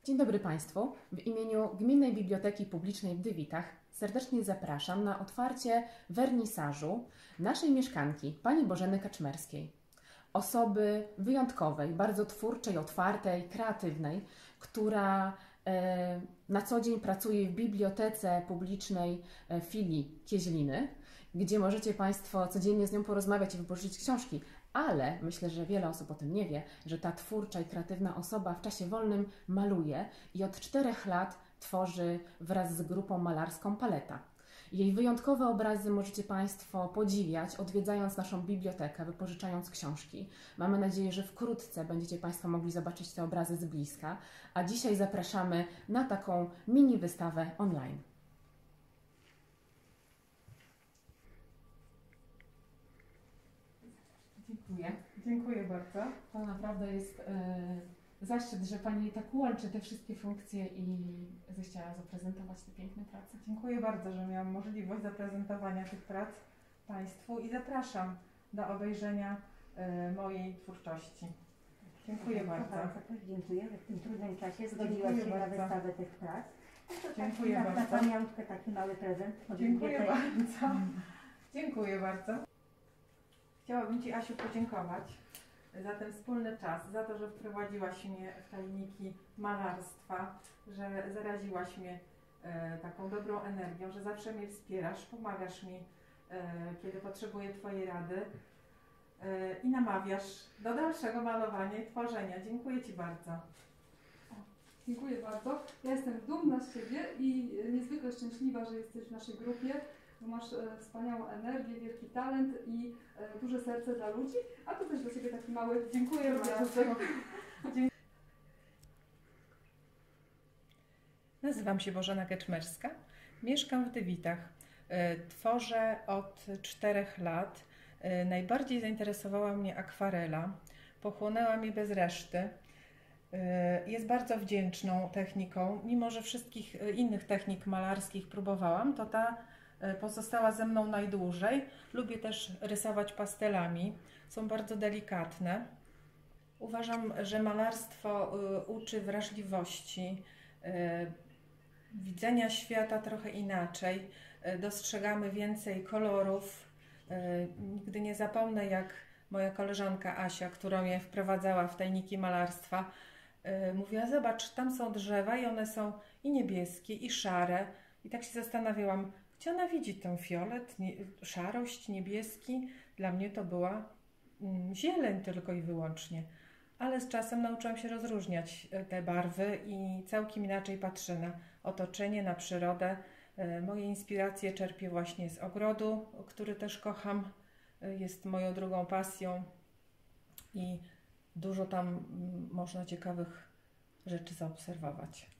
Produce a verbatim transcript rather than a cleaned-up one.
Dzień dobry Państwu. W imieniu Gminnej Biblioteki Publicznej w Dywitach serdecznie zapraszam na otwarcie wernisażu naszej mieszkanki, pani Bożeny Kaczmerskiej. Osoby wyjątkowej, bardzo twórczej, otwartej, kreatywnej, która e, na co dzień pracuje w Bibliotece Publicznej e, filii Kieźliny, gdzie możecie Państwo codziennie z nią porozmawiać i wypożyczyć książki. Ale myślę, że wiele osób o tym nie wie, że ta twórcza i kreatywna osoba w czasie wolnym maluje i od czterech lat tworzy wraz z grupą malarską Paleta. Jej wyjątkowe obrazy możecie Państwo podziwiać, odwiedzając naszą bibliotekę, wypożyczając książki. Mamy nadzieję, że wkrótce będziecie Państwo mogli zobaczyć te obrazy z bliska, a dzisiaj zapraszamy na taką mini wystawę online. Dziękuję. Dziękuję bardzo. To naprawdę jest e, zaszczyt, że Pani tak łączy te wszystkie funkcje i zechciała zaprezentować te piękne prace. Dziękuję bardzo, że miałam możliwość zaprezentowania tych prac Państwu i zapraszam do obejrzenia e, mojej twórczości. Dziękuję bardzo. Bardzo też dziękuję, że w tym trudnym czasie zgodziła Dziękuję się bardzo. na wystawę tych prac. No to Dziękuję taki, na, bardzo. na pamiątkę taki mały prezent. Dziękuję bardzo. Dziękuję bardzo. Chciałabym Ci, Asiu, podziękować za ten wspólny czas, za to, że wprowadziłaś mnie w tajniki malarstwa, że zaraziłaś mnie e, taką dobrą energią, że zawsze mnie wspierasz, pomagasz mi, e, kiedy potrzebuję Twojej rady e, i namawiasz do dalszego malowania i tworzenia. Dziękuję Ci bardzo. Dziękuję bardzo. Ja jestem dumna z Ciebie i niezwykle szczęśliwa, że jesteś w naszej grupie, bo masz e, wspaniałą energię, wielki talent i e, duże serce dla ludzi, a to też dla Ciebie taki mały Dziękuję bardzo. Nazywam się Bożena Kaczmerska, mieszkam w Dywitach. Tworzę od czterech lat. Najbardziej zainteresowała mnie akwarela, pochłonęła mnie bez reszty. Jest bardzo wdzięczną techniką, mimo że wszystkich innych technik malarskich próbowałam, to ta pozostała ze mną najdłużej. Lubię też rysować pastelami, są bardzo delikatne. Uważam, że malarstwo uczy wrażliwości, widzenia świata trochę inaczej, dostrzegamy więcej kolorów. Nigdy nie zapomnę, jak moja koleżanka Asia, która mnie wprowadzała w tajniki malarstwa, mówiła: zobacz, tam są drzewa i one są i niebieskie, i szare. I tak się zastanawiałam, gdzie ona widzi ten fiolet, nie, szarość, niebieski. Dla mnie to była mm, zieleń tylko i wyłącznie. Ale z czasem nauczyłam się rozróżniać te barwy i całkiem inaczej patrzę na otoczenie, na przyrodę. Moje inspiracje czerpię właśnie z ogrodu, który też kocham. Jest moją drugą pasją i dużo tam można ciekawych rzeczy zaobserwować.